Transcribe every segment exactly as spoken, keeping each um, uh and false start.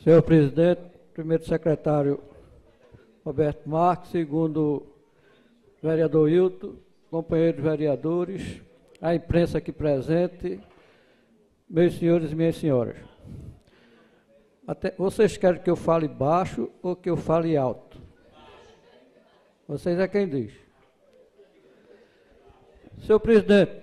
Senhor presidente, primeiro secretário Roberto Marques, segundo vereador Hilton, companheiros vereadores, a imprensa aqui presente, meus senhores e minhas senhoras. Até, vocês querem que eu fale baixo ou que eu fale alto? Vocês é quem diz. Senhor presidente,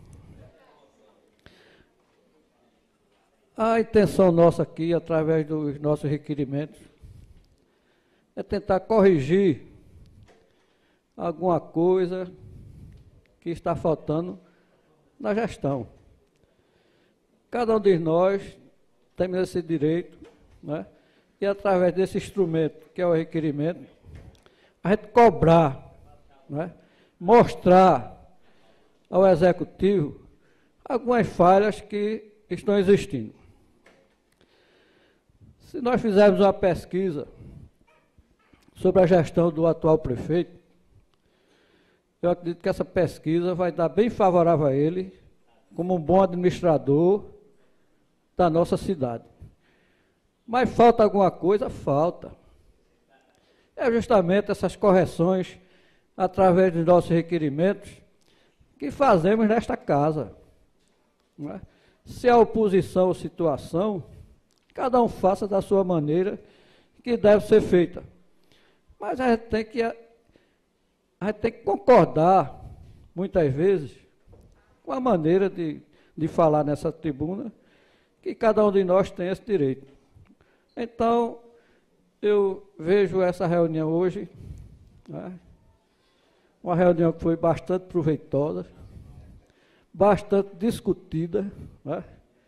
a intenção nossa aqui, através dos nossos requerimentos, é tentar corrigir alguma coisa que está faltando na gestão. Cada um de nós temos esse direito, né? E através desse instrumento, que é o requerimento, a gente cobrar, né? Mostrar ao Executivo algumas falhas que estão existindo. Se nós fizermos uma pesquisa sobre a gestão do atual prefeito, eu acredito que essa pesquisa vai dar bem favorável a ele, como um bom administrador da nossa cidade. Mas falta alguma coisa? Falta. É justamente essas correções, através dos nossos requerimentos, que fazemos nesta casa. Não é? Se a oposição ou situação, cada um faça da sua maneira que deve ser feita. Mas a gente tem que, a gente tem que concordar, muitas vezes, com a maneira de, de falar nessa tribuna, que cada um de nós tem esse direito. Então, eu vejo essa reunião hoje, né, uma reunião que foi bastante proveitosa, bastante discutida, né,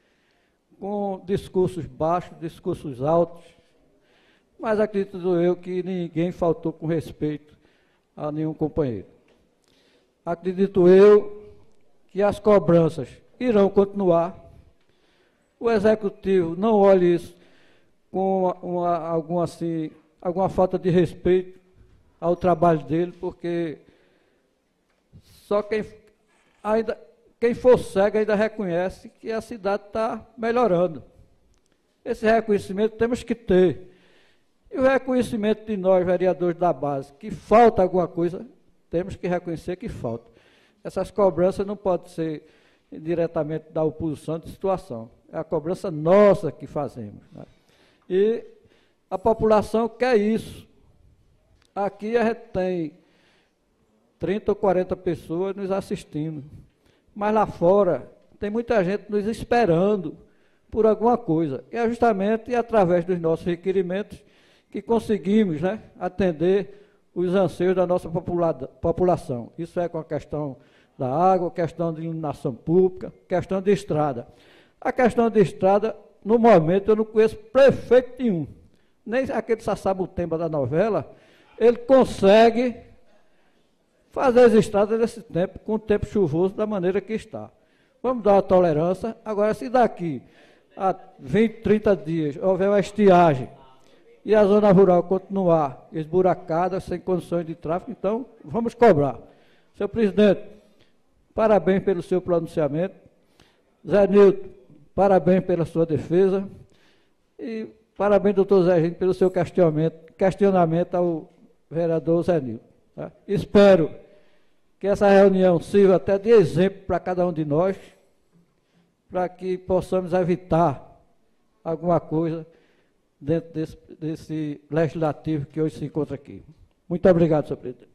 com discursos baixos, discursos altos, mas acredito eu que ninguém faltou com respeito a nenhum companheiro. Acredito eu que as cobranças irão continuar, o Executivo não olhe isso com uma, uma, alguma, assim, alguma falta de respeito ao trabalho dele, porque só quem ainda... Quem for cego ainda reconhece que a cidade está melhorando. Esse reconhecimento temos que ter. E o reconhecimento de nós, vereadores da base, que falta alguma coisa, temos que reconhecer que falta. Essas cobranças não podem ser diretamente da oposição de situação. É a cobrança nossa que fazemos, né? E a população quer isso. Aqui a gente tem trinta ou quarenta pessoas nos assistindo. Mas lá fora tem muita gente nos esperando por alguma coisa. E é justamente através dos nossos requerimentos que conseguimos, né, atender os anseios da nossa popula população. Isso é com a questão da água, questão de iluminação pública, questão de estrada. A questão de estrada, no momento, eu não conheço prefeito nenhum. Nem aquele Sassabutemba da novela, ele consegue fazer as estradas nesse tempo, com o tempo chuvoso, da maneira que está. Vamos dar uma tolerância. Agora, se daqui a vinte, trinta dias houver uma estiagem e a zona rural continuar esburacada, sem condições de tráfego, então vamos cobrar. Senhor presidente, parabéns pelo seu pronunciamento. Zé Nilton, parabéns pela sua defesa. E parabéns, doutor Zé Gino, pelo seu questionamento, questionamento ao vereador Zé Nilton. Tá? Espero que essa reunião sirva até de exemplo para cada um de nós, para que possamos evitar alguma coisa dentro desse, desse legislativo que hoje se encontra aqui. Muito obrigado, senhor presidente.